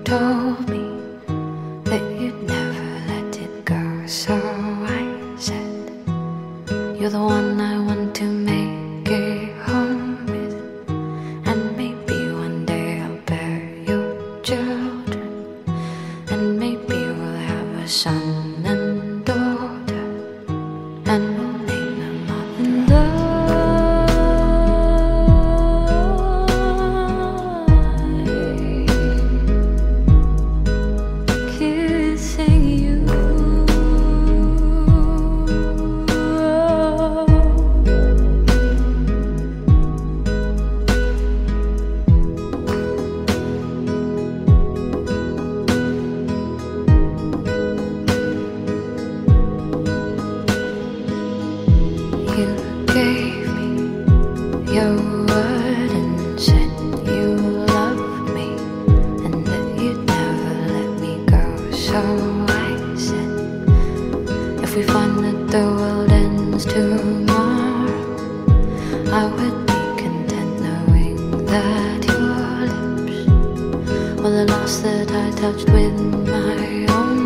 told me that you'd never let it go. So I said, you're the one I want to make it home with. And maybe one day I'll bear your children, and maybe we'll have a son and daughter, and we'll name them up in love. You gave me your word and said you loved me, and that you'd never let me go. So I said, if we find that the world ends tomorrow, I would be content knowing that your lips were the last that I touched with my own